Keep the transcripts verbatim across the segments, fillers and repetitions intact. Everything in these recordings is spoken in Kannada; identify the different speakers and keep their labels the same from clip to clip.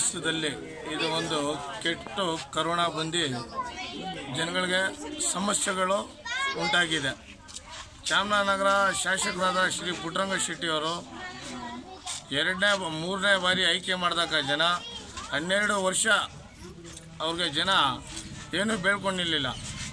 Speaker 1: ರಾಷ್ಟ್ರದಲ್ಲಿ ಇದು ಒಂದು ಕೆಟ್ಟು ಕರೋನಾ ಬಂದು ಜನಗಳಿಗೆ ಸಮಸ್ಯೆಗಳು ಉಂಟಾಗಿದೆ. ಚಾಮರಾಜನಗರ ಶಾಸಕರಾದ ಶ್ರೀ ಪುಟ್ಟರಂಗ ಶೆಟ್ಟಿಯವರು ಎರಡನೇ ಮೂರನೇ ಬಾರಿ ಆಯ್ಕೆ ಮಾಡಿದಾಗ ಜನ ಹನ್ನೆರಡು ವರ್ಷ ಅವ್ರಿಗೆ ಜನ ಏನೂ ಬೇಡ್ಕೊಂಡಿರಲಿಲ್ಲ.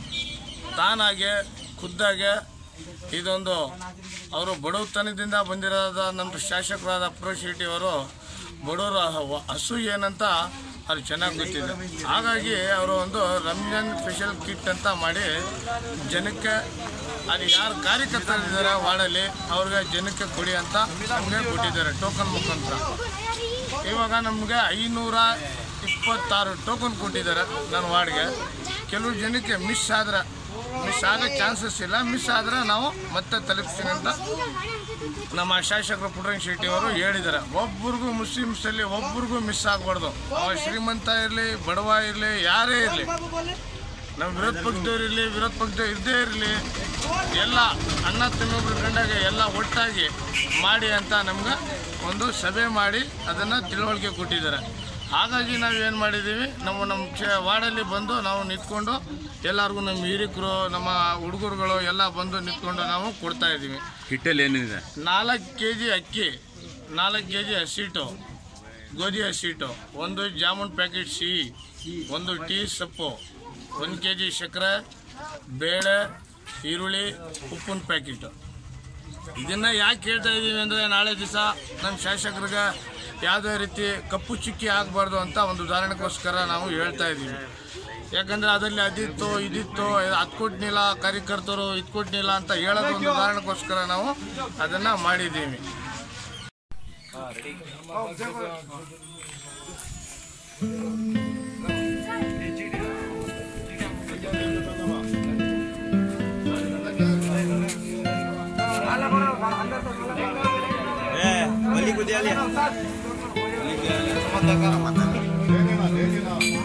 Speaker 1: ತಾನಾಗೆ ಖುದ್ದಾಗೆ ಇದೊಂದು ಅವರು ಬಡವತನದಿಂದ ಬಂದಿರೋದ ನಮ್ಮ ಶಾಸಕರಾದ ಪುಟ್ಟರಂಗ ಶೆಟ್ಟಿಯವರು ಬಡವರು ಹಸು ಏನಂತ ಅದು ಚೆನ್ನಾಗಿ ಗೊತ್ತಿದೆ. ಹಾಗಾಗಿ ಅವರು ಒಂದು ರಂಜಾನ್ ಸ್ಪೆಷಲ್ ಕಿಟ್ ಅಂತ ಮಾಡಿ ಜನಕ್ಕೆ ಅದು ಯಾರು ಕಾರ್ಯಕರ್ತರಿದ್ದಾರೆ ವಾರ್ಡಲ್ಲಿ ಅವ್ರಿಗೆ ಜನಕ್ಕೆ ಕೊಡಿ ಅಂತ ನಮಗೆ ಕೊಟ್ಟಿದ್ದಾರೆ ಟೋಕನ್ ಮುಖಾಂತರ. ಇವಾಗ ನಮಗೆ ಐನೂರ ಇಪ್ಪತ್ತಾರು ಟೋಕನ್ ಕೊಟ್ಟಿದ್ದಾರೆ ನನ್ನ ವಾರ್ಡ್ಗೆ. ಕೆಲವು ಜನಕ್ಕೆ ಮಿಸ್ ಆದರೆ ಮಿಸ್ ಆಗೋ ಚಾನ್ಸಸ್ ಇಲ್ಲ, ಮಿಸ್ ಆದರೆ ನಾವು ಮತ್ತೆ ತಲುಪಿಸ್ತೀನಿ ಅಂತ ನಮ್ಮ ಶಾಸಕರು ಪುಟ್ಟರಂಗ ಶೆಟ್ಟಿಯವರು ಹೇಳಿದ್ದಾರೆ. ಒಬ್ರಿಗೂ ಮುಸ್ಲಿಮ್ಸಲ್ಲಿ ಒಬ್ರಿಗೂ ಮಿಸ್ ಆಗಬಾರ್ದು. ಅವ ಶ್ರೀಮಂತ ಇರಲಿ ಬಡವ ಇರಲಿ ಯಾರೇ ಇರಲಿ, ನಮ್ಮ ವಿರೋಧ ಪಕ್ಷದವ್ರು ಇರಲಿ ವಿರೋಧ ಪಕ್ಷದವ್ರು ಇರದೇ ಇರಲಿ, ಎಲ್ಲ ಅಣ್ಣ ತಮ್ಮೊಬ್ಬರು ಕಂಡಾಗ ಎಲ್ಲ ಒಟ್ಟಾಗಿ ಮಾಡಿ ಅಂತ ನಮ್ಗೆ ಒಂದು ಸಭೆ ಮಾಡಿ ಅದನ್ನು ತಿಳುವಳಿಕೆ ಕೊಟ್ಟಿದ್ದಾರೆ. ಹಾಗಾಗಿ ನಾವು ಏನು ಮಾಡಿದ್ದೀವಿ, ನಮ್ಮ ನಮ್ಮ ಚ ವಾರ್ಡಲ್ಲಿ ಬಂದು ನಾವು ನಿಂತ್ಕೊಂಡು ಎಲ್ಲರಿಗೂ ನಮ್ಮ ಹಿರಿಕರು ನಮ್ಮ ಹುಡುಗರುಗಳು ಎಲ್ಲ ಬಂದು ನಿಂತ್ಕೊಂಡು ನಾವು ಕೊಡ್ತಾ ಇದ್ದೀವಿ.
Speaker 2: ಹಿಟ್ಟಲ್ಲಿ ಏನಿದೆ?
Speaker 1: ನಾಲ್ಕು ಕೆ ಜಿ ಅಕ್ಕಿ, ನಾಲ್ಕು ಕೆ ಜಿ ಹಸಿಟ್ಟು ಗೋಧಿ ಹಸಿಟ್ಟು, ಒಂದು ಜಾಮೂನ್ ಪ್ಯಾಕೆಟ್ ಸಿಹಿ, ಒಂದು ಟೀ ಸೊಪ್ಪು, ಒಂದು ಕೆ ಜಿ ಸಕ್ಕರೆ, ಬೇಳೆ, ಈರುಳ್ಳಿ, ಉಪ್ಪಿನ ಪ್ಯಾಕೆಟು. ಇದನ್ನು ಯಾಕೆ ಹೇಳ್ತಾ ಇದ್ದೀವಿ ಅಂದರೆ ನಾಳೆ ದಿವಸ ನಮ್ಮ ಶಾಸಕರಿಗೆ ಯಾವುದೇ ರೀತಿ ಕಪ್ಪು ಚುಕ್ಕಿ ಆಗಬಾರ್ದು ಅಂತ ಒಂದು ಉದಾಹರಣೆಗೋಸ್ಕರ ನಾವು ಹೇಳ್ತಾ ಇದ್ದೀವಿ. ಯಾಕಂದರೆ ಅದರಲ್ಲಿ ಅದಿತ್ತು ಇದಿತ್ತು ಅದು ಕೊಟ್ಟಿಲ್ಲ ಕಾರ್ಯಕರ್ತರು ಇದು ಕೊಟ್ಟಿಲ್ಲ ಅಂತ ಹೇಳೋದು ಒಂದು ಉದಾಹರಣೆಗೋಸ್ಕರ ನಾವು ಅದನ್ನು ಮಾಡಿದ್ದೀವಿ.
Speaker 2: बली को दिया लिया